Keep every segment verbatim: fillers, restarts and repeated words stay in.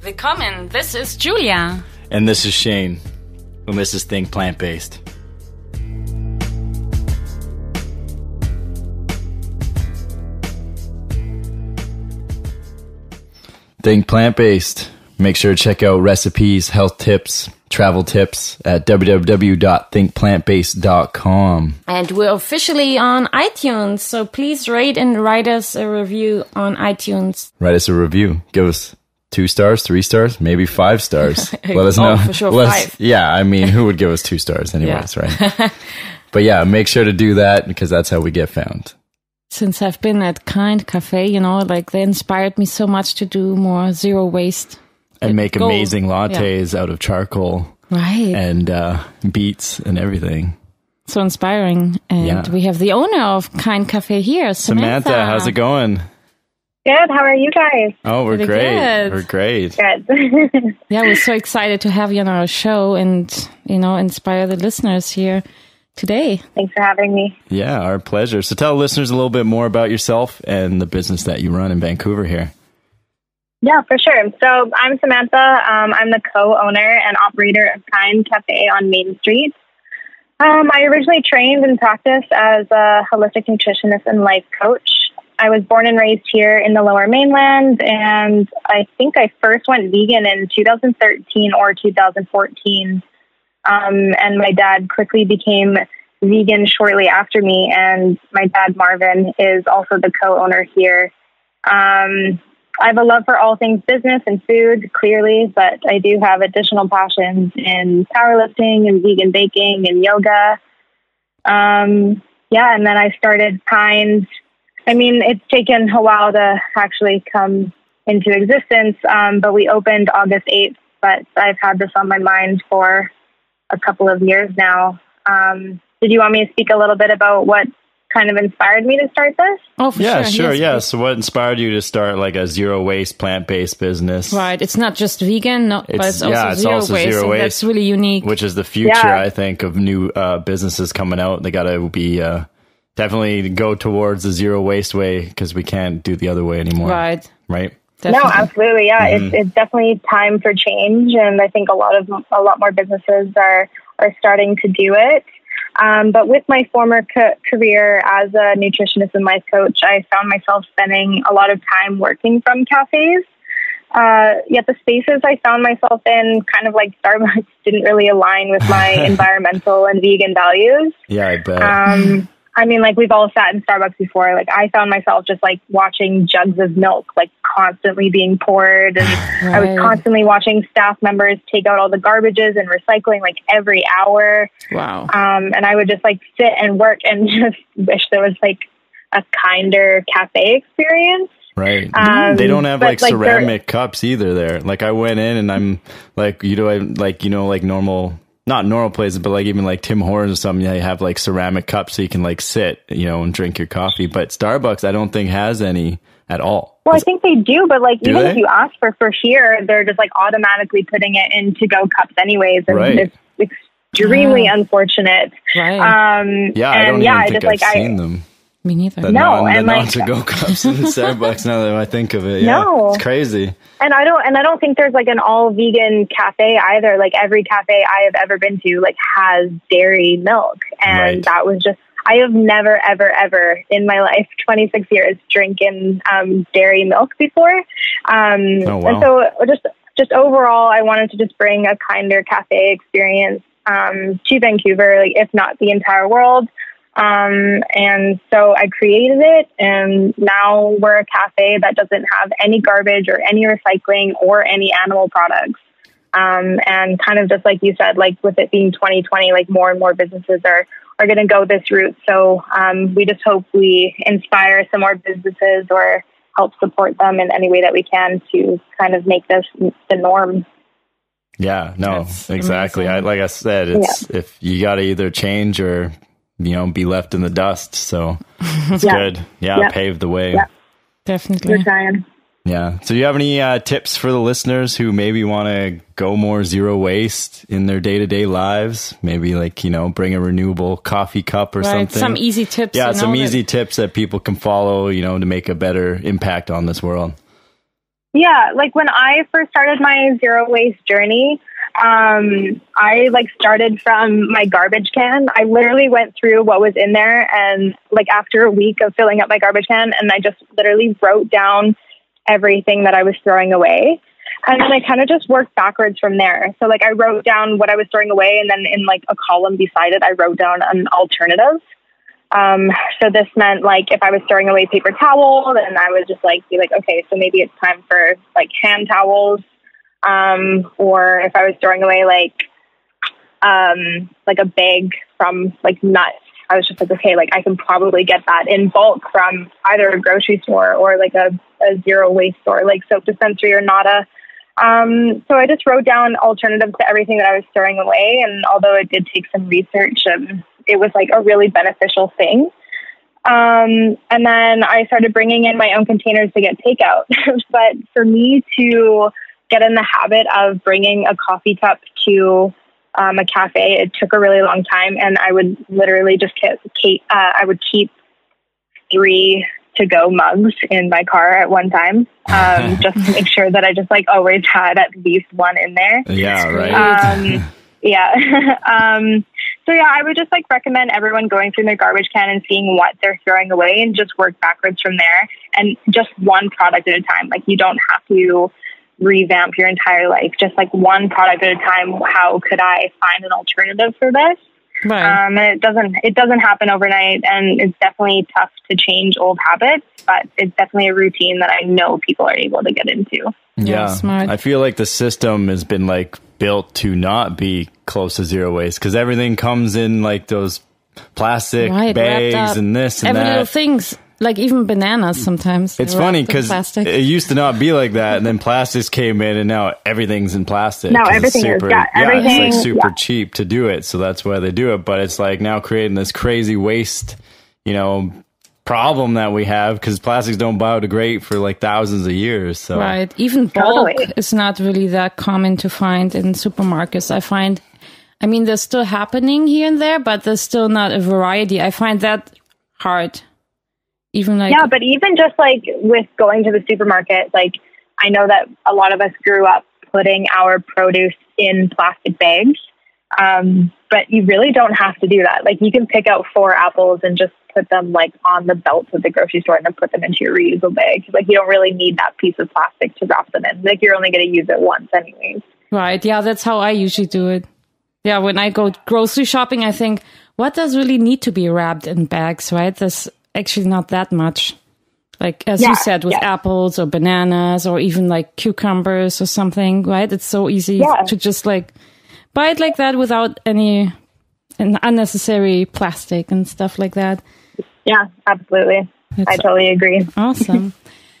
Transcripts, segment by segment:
Willkommen, this is Julia. And this is Shane. And this is Think Plant-Based. Think Plant-Based. Make sure to check out recipes, health tips, travel tips at w w w dot think plant based dot com. And we're officially on iTunes, so please rate and write us a review on iTunes. Write us a review. Give us two stars, three stars, maybe five stars. Let us know. Oh, for sure, Let five. us, yeah, I mean, who would give us two stars anyways, yeah. Right? But yeah, make sure to do that because that's how we get found. Since I've been at Kind Cafe, you know, like they inspired me so much to do more zero waste. And make Go. amazing lattes yeah. out of charcoal. Right. And uh, beets and everything. So inspiring. And yeah. we have the owner of Kind Cafe here, Samantha. Samantha, how's it going? Good. How are you guys? Oh, we're Pretty great. good. We're great. Good. Yeah, we're so excited to have you on our show and, you know, inspire the listeners here today. Thanks for having me. Yeah, our pleasure. So tell listeners a little bit more about yourself and the business that you run in Vancouver here. Yeah, for sure. So I'm Samantha. Um, I'm the co-owner and operator of Kind Cafe on Main Street. Um, I originally trained and practiced as a holistic nutritionist and life coach. I was born and raised here in the Lower Mainland, and I think I first went vegan in two thousand thirteen or two thousand fourteen. Um, and my dad quickly became vegan shortly after me, and my dad, Marvin, is also the co-owner here. Um, I have a love for all things business and food, clearly, but I do have additional passions in powerlifting and vegan baking and yoga. Um, yeah, and then I started Kind. I mean, it's taken a while to actually come into existence, um, but we opened August eighth, but I've had this on my mind for a couple of years now. Um, did you want me to speak a little bit about what kind of inspired me to start this? Oh, for yeah, sure. sure. Yes, yeah. please. So what inspired you to start like a zero waste plant-based business? Right. It's not just vegan, no, It's, but it's also, yeah, it's zero, also waste, zero and waste. That's really unique. Which is the future, Yeah. I think, of new uh, businesses coming out. They got to be uh, definitely go towards the zero waste way because we can't do the other way anymore. Right. Right. Definitely. No, absolutely. Yeah, Mm-hmm. it's, it's definitely time for change. And I think a lot of, a lot more businesses are, are starting to do it. Um, but with my former co- career as a nutritionist and life coach, I found myself spending a lot of time working from cafes. Uh, yet the spaces I found myself in, kind of like Starbucks, didn't really align with my environmental and vegan values. Yeah, I bet. Um, I mean, like we've all sat in Starbucks before. Like I found myself just like watching jugs of milk, like constantly being poured. And Right. I was constantly watching staff members take out all the garbages and recycling like every hour. Wow. Um, and I would just like sit and work and just wish there was like a kinder cafe experience. Right. Um, they don't have but, like, like, ceramic cups either there. Like I went in and I'm like, you know, I, like, you know, like normal, not normal places, but like even like Tim Hortons or something, they have like ceramic cups so you can like sit, you know, and drink your coffee. But Starbucks, I don't think has any at all. Well, I think they do, but like Do even they? if you ask for for here, they're just like automatically putting it in to-go cups anyways. And Right. it's extremely Yeah. unfortunate. Right. Um, Yeah, and I don't yeah, even I think just I've like seen I. them. Me neither. The No, non, and, the like- non-to-go cups in Starbucks now that I think of it. Yeah, No. it's crazy. And I don't, and I don't think there's like an all vegan cafe either. Like every cafe I have ever been to, like has dairy milk, and Right. that was just. I have never, ever, ever in my life, twenty-six years, drinking um, dairy milk before. Um, Oh, wow. And so, just, just overall, I wanted to just bring a kinder cafe experience um, to Vancouver, like if not the entire world. Um, and so I created it, and now we're a cafe that doesn't have any garbage or any recycling or any animal products. Um, and kind of just like you said, like with it being twenty twenty, like more and more businesses are, are going to go this route. So, um, we just hope we inspire some more businesses or help support them in any way that we can to kind of make this the norm. Yeah, no, That's exactly. I, amazing. like I said, it's if you got to either change or, you know, be left in the dust. So it's Yeah. good. Yeah, Yeah. pave the way. Yeah. Definitely. We're trying. Yeah. So do you have any uh, tips for the listeners who maybe want to go more zero waste in their day-to-day lives? Maybe like, you know, bring a renewable coffee cup or Right. something. Some easy tips. Yeah, you some know, easy that- tips that people can follow, you know, to make a better impact on this world. Yeah, like when I first started my zero waste journey, um, I like started from my garbage can. I literally went through what was in there, and like after a week of filling up my garbage can, and I just literally wrote down everything that I was throwing away. And then I kind of just worked backwards from there. So like I wrote down what I was throwing away, and then in like a column beside it, I wrote down an alternative. Um, so this meant like if I was throwing away paper towel, then I would just like be like, okay, so maybe it's time for like hand towels. Um, or if I was throwing away like, um, like a bag from like nuts, I was just like, okay, like I can probably get that in bulk from either a grocery store or like a, a zero waste store, like Soap Dispensary or Nada. Um, so I just wrote down alternatives to everything that I was throwing away. And although it did take some research, um, it was like a really beneficial thing. Um, and then I started bringing in my own containers to get takeout. But for me to get in the habit of bringing a coffee cup to um, a cafe, it took a really long time. And I would literally just keep, uh, I would keep three to-go mugs in my car at one time, um, just to make sure that I just like always had at least one in there. Yeah, right. Um, yeah. um, so yeah, I would just like recommend everyone going through their garbage can and seeing what they're throwing away and just work backwards from there, and just one product at a time. Like you don't have to revamp your entire life, just like one product at a time. How could I find an alternative for this? Right. Um, and it doesn't, it doesn't happen overnight, and it's definitely tough to change old habits, but it's definitely a routine that I know people are able to get into. Yeah. Smart. I feel like the system has been like built to not be close to zero waste, because everything comes in like those plastic Right, wrapped bags up. and this and Every that. little things, like even bananas sometimes. It's they're funny wrapped in because plastic. it used to not be like that, and then plastics came in, and now everything's in plastic. Now 'cause it's everything is, super, yeah, everything- it's like super yeah. cheap to do it, so that's why they do it. But it's like now creating this crazy waste, you know, problem that we have, because plastics don't biodegrade for like thousands of years. So Right. Even bulk Totally. is not really that common to find in supermarkets. I find, I mean, they're still happening here and there, but there's still not a variety. I find that hard. Even like, Yeah, but even just like with going to the supermarket, like I know that a lot of us grew up putting our produce in plastic bags, um, but you really don't have to do that. Like you can pick out four apples and just put them like on the belt of the grocery store and then put them into your reusable bag. Like you don't really need that piece of plastic to wrap them in. Like you're only going to use it once anyways. right. Yeah, that's how I usually do it. Yeah, when I go grocery shopping, I think, what does really need to be wrapped in bags, right? There's actually not that much. Like, as Yeah, you said, with yeah. apples or bananas or even like cucumbers or something, right? It's so easy Yeah. to just like buy it like that without any an unnecessary plastic and stuff like that. Yeah, absolutely. It's I totally agree. awesome.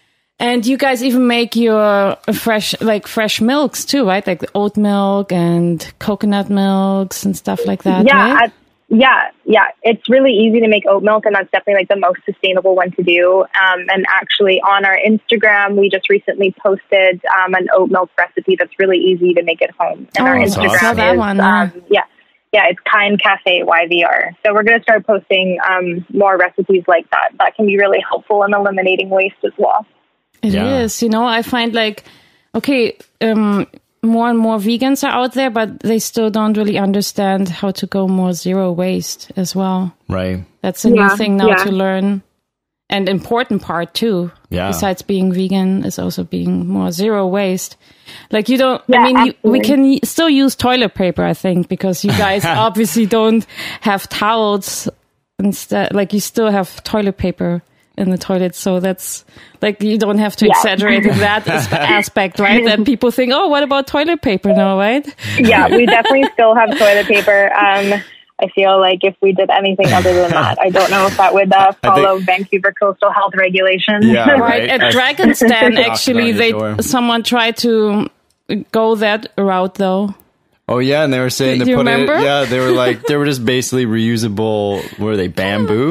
And you guys even make your fresh, like fresh milks too, right? Like oat milk and coconut milks and stuff like that, Yeah, right? I, yeah, yeah. It's really easy to make oat milk, and that's definitely like the most sustainable one to do. Um, and actually, on our Instagram, we just recently posted um, an oat milk recipe that's really easy to make at home. And Oh, our I Instagram saw that is one, yeah. um, yeah, yeah. It's Kind Cafe Y V R. So we're going to start posting um, more recipes like that. That can be really helpful in eliminating waste as well. It Yeah. is, you know, I find like, okay, um, more and more vegans are out there, but they still don't really understand how to go more zero waste as well. right. That's a Yeah, new thing now yeah. to learn. And important part too, Yeah. besides being vegan, is also being more zero waste. Like you don't, Yeah, I mean, you, we absolutely. can y- still use toilet paper, I think, because you guys obviously don't have towels instead. Like you still have toilet paper in the toilet. So that's like, you don't have to Yeah. exaggerate in that as- aspect, right? That people think, oh, what about toilet paper now, right? Yeah, we definitely still have toilet paper. Um, I feel like if we did anything other than that, I don't know if that would uh, follow Vancouver coastal health regulations. Yeah, Right. Right. At I- Dragon's Den, actually, on they your door. someone tried to go that route though. Oh yeah, and they were saying Do to you put remember? it. Yeah, they were like they were just basically reusable. What are they? Bamboo.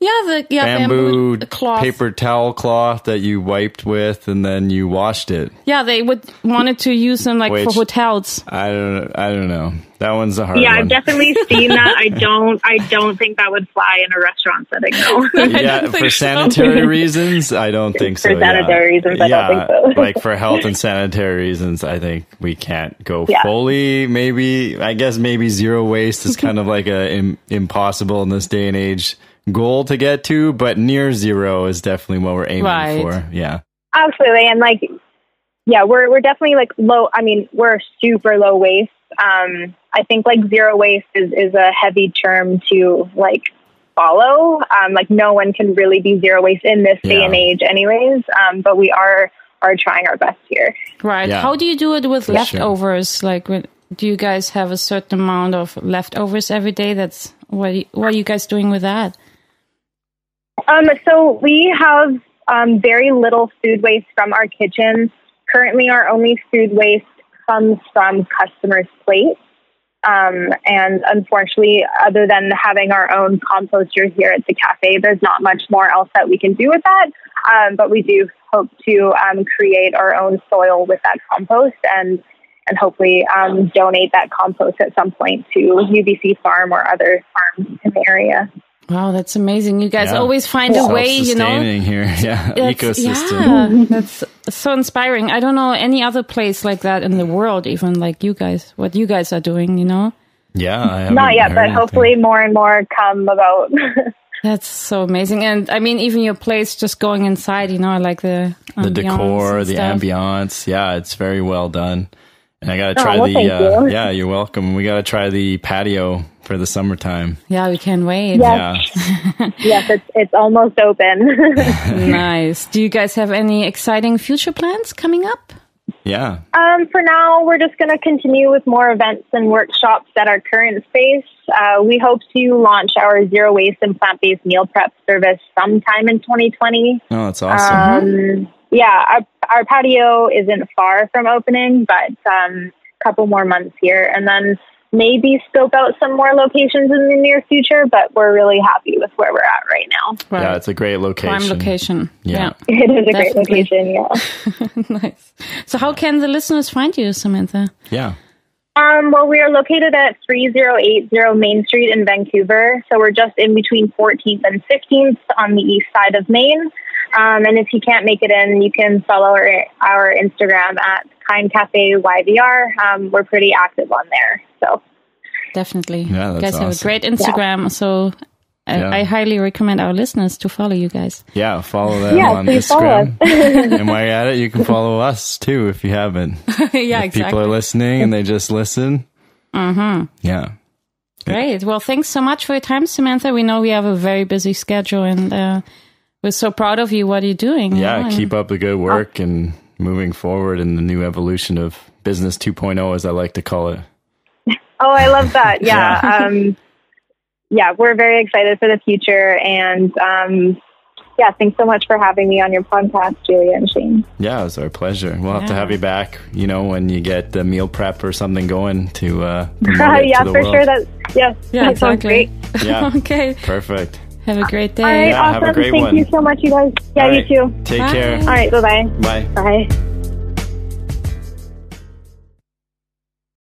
Yeah, the yeah, bamboo, bamboo cloth. paper towel cloth that you wiped with, and then you washed it. Yeah, they would wanted to use them like Which, for hotels. I don't. I don't know. That one's a hard yeah, one. I've definitely seen that. I don't. I don't think that would fly in a restaurant setting. No. Yeah, for sanitary so. reasons, I don't think so. For sanitary yeah. reasons, I yeah, don't think so. Like for health and sanitary reasons, I think we can't go Yeah. fully. Maybe I guess maybe zero waste is kind of like a im- impossible in this day and age goal to get to, but near zero is definitely what we're aiming Right. for. Yeah, Absolutely, and like, yeah, we're we're definitely like low. I mean, we're super low waste. Um, I think like zero waste is, is a heavy term to like follow. Um, like no one can really be zero waste in this day Yeah. and age anyways. Um, but we are, are trying our best here. Right. Yeah. How do you do it with For leftovers? Sure. Like, when, do you guys have a certain amount of leftovers every day? That's what, what are you guys doing with that? Um, so we have, um, very little food waste from our kitchen. Currently our only food waste comes from customers' plates. Um, and unfortunately, other than having our own composter here at the cafe, there's not much more else that we can do with that. Um, but we do hope to um, create our own soil with that compost and and hopefully um, donate that compost at some point to U B C Farm or other farms in the area. Wow, that's amazing. You guys Yeah. always find a way, you know. Self-sustaining here, yeah, That's- ecosystem. Yeah, that's so inspiring. I don't know any other place like that in the world, even like you guys, what you guys are doing, you know. Yeah, I haven't Not yet, heard but anything. hopefully more and more come about. That's so amazing. And I mean, even your place, just going inside, you know, I like the the ambiance decor, and the stuff. ambiance. Yeah, it's very well done. And I got to Oh, try well, the, thank uh, you. yeah, you're welcome. We got to try the patio for the summertime. Yeah, we can't wait. Yes. Yeah. Yes, it's it's almost open. Nice. Do you guys have any exciting future plans coming up? Yeah. Um, for now, we're just going to continue with more events and workshops at our current space. Uh, we hope to launch our zero waste and plant-based meal prep service sometime in twenty twenty. Oh, that's awesome. Um, yeah, our, our patio isn't far from opening, but um, a couple more months here. And then maybe scope out some more locations in the near future, but we're really happy with where we're at right now. Right. Yeah, it's a great location. Prime location. Yeah. It is a great Definitely. location, yeah. Nice. So how can the listeners find you, Samantha? Yeah. Um, well, we are located at three oh eight oh Main Street in Vancouver. So we're just in between fourteenth and fifteenth on the east side of Maine. Um, and if you can't make it in, you can follow our, our Instagram at Kind Cafe Y V R. Um, we're pretty active on there. So Definitely. Yeah, you that's guys have a awesome. great Instagram. So I, Yeah. I highly recommend our listeners to follow you guys. Yeah, follow them Yeah, on please follow Instagram. And while you're at it, you can follow us too if you haven't. Yeah, If people are listening and they just listen. Mm-hmm. Yeah. Great. Well, thanks so much for your time, Samantha. We know we have a very busy schedule, and uh, we're so proud of you. What are you doing? you Yeah, know, keep and- up the good work and moving forward in the new evolution of business two point oh, as I like to call it. Oh, I love that. Yeah. um, yeah, we're very excited for the future. And um, yeah, thanks so much for having me on your podcast, Julia and Shane. Yeah, it was our pleasure. We'll have to Yeah. have you back, you know, when you get the meal prep or something going to uh, promote it yeah, to the for world. sure. That, yes, Yeah, that sounds exactly. great. Yeah, Okay. perfect. Have a great day. All right, Yeah, have awesome. a great Thank one. you so much, you guys. Yeah, All you right, too. Take Bye. care. All right, bye-bye. Bye. Bye.